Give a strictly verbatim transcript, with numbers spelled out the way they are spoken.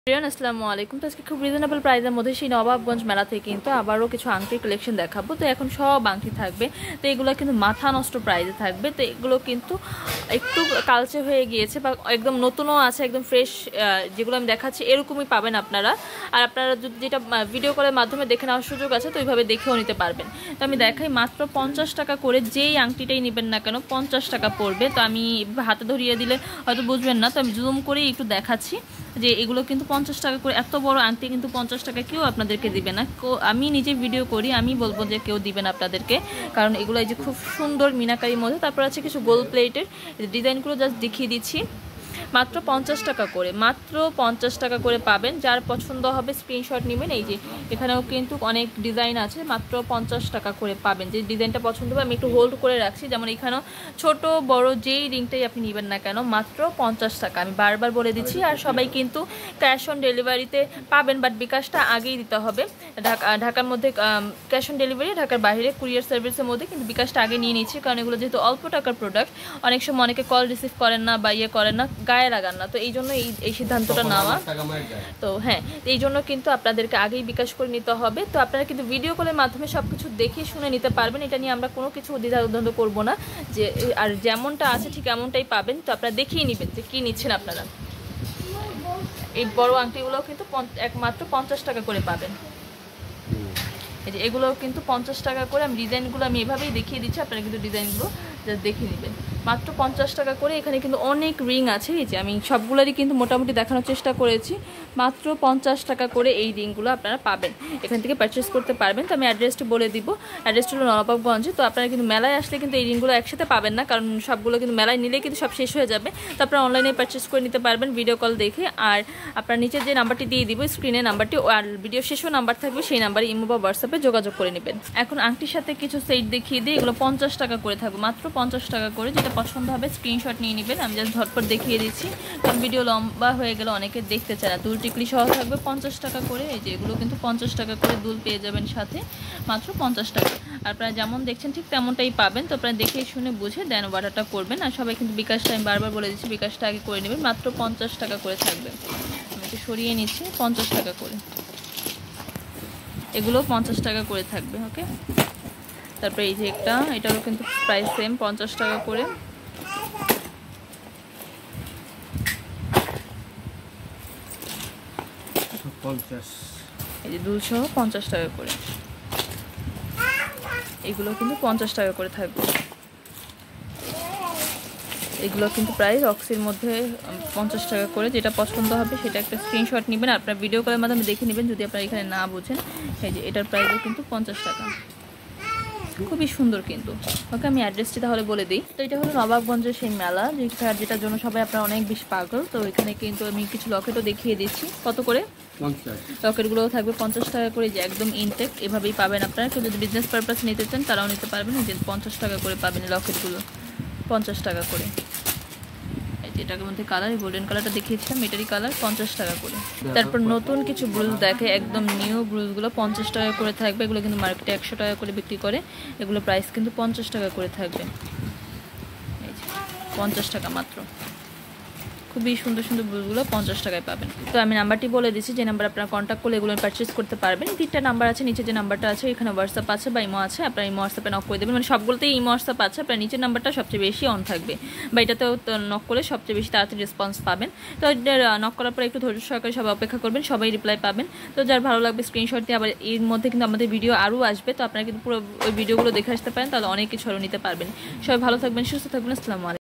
আসসালামু আলাইকুম। তো আজকে খুব রিজনেবল প্রাইসের মধ্যে সেই নবাবগঞ্জ মেলা থেকে কিন্তু আবারও কিছু আংটির কালেকশন দেখাবো। তো এখন সব আংটি থাকবে, তো এগুলো কিন্তু মাথা নষ্ট প্রাইসে থাকবে। তো এগুলো কিন্তু একটু কালচে হয়ে গিয়েছে বা একদম নতুনও আছে, একদম ফ্রেশ যেগুলো আমি দেখাচ্ছি এরকমই পাবেন আপনারা। আর আপনারা যদি যেটা ভিডিও কলের মাধ্যমে দেখে নেওয়ার সুযোগ আছে তো ওইভাবে দেখেও নিতে পারবেন। তো আমি দেখাই মাত্র পঞ্চাশ টাকা করে, যেই আংটিটাই নেবেন না কেন পঞ্চাশ টাকা পড়বে। তো আমি হাতে ধরিয়ে দিলে হয়তো বুঝবেন না, তো আমি জুম করেই একটু দেখাচ্ছি যে এগুলো কিন্তু পঞ্চাশ টাকা করে। এত বড় আংটি কিন্তু পঞ্চাশ টাকা কেউ আপনাদেরকে দিবে না। আমি নিজে ভিডিও করি, আমি বলবো যে কেউ দিবেন আপনাদেরকে, কারণ এগুলো এই যে খুব সুন্দর মিনাকারির মধ্যে। তারপর আছে কিছু গোল্ড প্লেটের ডিজাইনগুলো জাস্ট দেখিয়ে দিচ্ছি। মাত্র পঞ্চাশ টাকা করে, মাত্র পঞ্চাশ টাকা করে পাবেন। যার পছন্দ হবে স্ক্রিনশট নেবেন। এই যে এখানেও কিন্তু অনেক ডিজাইন আছে, মাত্র পঞ্চাশ টাকা করে পাবেন। যে ডিজাইনটা পছন্দ হবে আমি একটু হোল্ড করে রাখছি, যেমন এখানেও ছোট বড় যেই রিংটাই আপনি নেবেন না কেন মাত্র পঞ্চাশ টাকা, আমি বারবার বলে দিচ্ছি। আর সবাই কিন্তু ক্যাশ অন ডেলিভারিতে পাবেন, বাট বিকাশটা আগেই দিতে হবে। ঢাকা ঢাকার মধ্যে ক্যাশ অন ডেলিভারি, ঢাকার বাইরে কুরিয়ার সার্ভিসের মধ্যে কিন্তু বিকাশটা আগে নিয়ে নিচ্ছি, কারণ এগুলো যেহেতু অল্প টাকার প্রোডাক্ট অনেক সময় অনেকে কল রিসিভ করেন না বা ইয়ে করেন না, গায়ে লাগান না। তো এই জন্য এই এই সিদ্ধান্তটা নেওয়া। তো হ্যাঁ, এই জন্য কিন্তু আপনাদেরকে আগেই বিকাশ করে নিতে হবে। তো আপনারা কিন্তু ভিডিও কলের মাধ্যমে সব কিছু দেখে শুনে নিতে পারবেন। এটা নিয়ে আমরা কোনো কিছু দ্বিধা দ্বন্দ্ব করবো না, যে আর যেমনটা আছে ঠিক এমনটাই পাবেন। তো আপনারা দেখিয়ে নেবেন যে কী নিচ্ছেন আপনারা। এই বড় আংটিগুলোও কিন্তু একমাত্র পঞ্চাশ টাকা করে পাবেন। এই যে এগুলোও কিন্তু পঞ্চাশ টাকা করে। আমি ডিজাইনগুলো আমি এভাবেই দেখিয়ে দিচ্ছি, আপনারা কিন্তু ডিজাইনগুলো জাস্ট দেখে নেবেন। মাত্র পঞ্চাশ টাকা করে। এখানে কিন্তু অনেক রিং আছে, এই যে আমি সবগুলোরই কিন্তু মোটামুটি দেখানোর চেষ্টা করেছি। মাত্র পঞ্চাশ টাকা করে এই রিংগুলো আপনারা পাবেন, এখান থেকে পারচেস করতে পারবেন। তো আমি অ্যাড্রেসটা বলে দিব, অ্যাড্রেসটা হলো নবাবগঞ্জে। তো আপনারা কিন্তু মেলায় আসলে কিন্তু এই রিংগুলো একসাথে পাবেন না, কারণ সবগুলো কিন্তু মেলায় নিলে কিন্তু সব শেষ হয়ে যাবে। তো আপনারা অনলাইনে পারচেস করে নিতে পারবেন ভিডিও কল দেখে। আর আপনার নিচে যে নাম্বারটি দিয়ে দিব স্ক্রিনে নাম্বারটি, আর ভিডিও শেষেও নাম্বার থাকবে, সেই নাম্বারে ইমো বা হোয়াটসঅ্যাপে যোগাযোগ করে নেবেন। এখন আংটির সাথে কিছু সেট দেখিয়ে দিই, এগুলো পঞ্চাশ টাকা করে থাকবে, মাত্র পঞ্চাশ টাকা করে। যেটা পছন্দ হবে স্ক্রিনশট নিয়ে নেবেন। আমি জাস্ট ঝটপট দেখিয়ে দিচ্ছি, কারণ ভিডিও লম্বা হয়ে গেলে অনেকে দেখতে চায় না। দুল টিকলি সহ থাকবে পঞ্চাশ টাকা করে। এই যে এগুলো কিন্তু পঞ্চাশ টাকা করে দুল পেয়ে যাবেন সাথে, মাত্র পঞ্চাশ টাকা। আপনারা যেমন দেখছেন ঠিক তেমনটাই পাবেন। তো আপনারা দেখে শুনে বুঝে দেন অর্ডারটা করবেন। আর সবাই কিন্তু বিকাশটা আমি বারবার বলে দিচ্ছি, বিকাশটা আগে করে নেবেন। মাত্র পঞ্চাশ টাকা করে থাকবে। আমি একটু সরিয়ে নিচ্ছি, পঞ্চাশ টাকা করে এগুলো পঞ্চাশ টাকা করে থাকবে। ওকে, তারপরে এই যে একটা, এটারও কিন্তু প্রাইস সেম পঞ্চাশ টাকা করে। এই যে দুশো পঞ্চাশ টাকা করে, এগুলো কিন্তু পঞ্চাশ টাকা করে থাকবে। এগুলো কিন্তু প্রাইস অক্সির মধ্যে পঞ্চাশ টাকা করে। যেটা পছন্দ হবে সেটা একটা স্ক্রিনশট নেবেন, আপনার ভিডিও কলের মাধ্যমে দেখে নেবেন যদি আপনারা এখানে না বুঝেন। এই যে এটার প্রাইসও কিন্তু পঞ্চাশ টাকা, খুবই সুন্দর কিন্তু। ওকে, আমি অ্যাড্রেসটি তাহলে বলে দিই। তো এটা হলো নবাবগঞ্জের সেই মেলা, যেটার জন্য সবাই আপনারা অনেক বেশি পাগল। তো এখানে কিন্তু আমি কিছু লকেটও দেখিয়ে দিচ্ছি। কত করে? লকেটগুলোও থাকবে পঞ্চাশ টাকা করে, যে একদম ইনটেক এভাবেই পাবেন আপনারা। কেউ যদি বিজনেস পারপাস নিতে চান তারাও নিতে পারবেন। যে পঞ্চাশ টাকা করে পাবেন লকেটগুলো, পঞ্চাশ টাকা করে। এটার মধ্যে কালার গোল্ডেন কালারটা দেখিয়েছিলাম, এটারই কালার পঞ্চাশ টাকা করে। তারপর নতুন কিছু ব্রুজ দেখে, একদম নিউ ব্রুজগুলো পঞ্চাশ টাকা করে থাকবে। এগুলো কিন্তু মার্কেটে একশো টাকা করে বিক্রি করে, এগুলো প্রাইস কিন্তু পঞ্চাশ টাকা করে থাকবে। এই যে পঞ্চাশ টাকা মাত্র, খুবই সুন্দর সুন্দর ব্রুজগুলো পঞ্চাশ টাকায় পাবেন। তো আমি নাম্বারটি বলে দিচ্ছি, যে নাম্বার আপনারা কন্ট্যাক্ট করলে এগুলো পারচেস করতে পারবেন। তিনটা নাম্বার আছে, নিচে যে নাম্বারটা আছে এখানে হোয়াটসঅ্যাপ আছে বা ইমো আছে, আপনারা ইমো হোয়াটসঅ্যাপে নক করে দেবেন। মানে সবগুলোতেই ইমো হোয়াটসঅ্যাপ আছে, আপনার নিচের নাম্বারটা সবচেয়ে বেশি অন থাকবে, বা এটাতেও নক করলে সবচেয়ে বেশি তাড়াতাড়ি রেসপন্স পাবেন। তো নক করার পরে একটু ধৈর্য সহকারে সবাই অপেক্ষা করবেন, সবাই রিপ্লাই পাবেন। তো যার ভালো লাগবে স্ক্রিনশট দিয়ে, আবার এর মধ্যে কিন্তু আমাদের ভিডিও আরও আসবে, তো আপনারা কিন্তু পুরো ওই ভিডিওগুলো দেখে আসতে পারেন, তাহলে অনেক কিছু আরও নিতে পারবেন। সবাই ভালো থাকবেন, সুস্থ থাকবেন। আসসালামু আলাইকুম।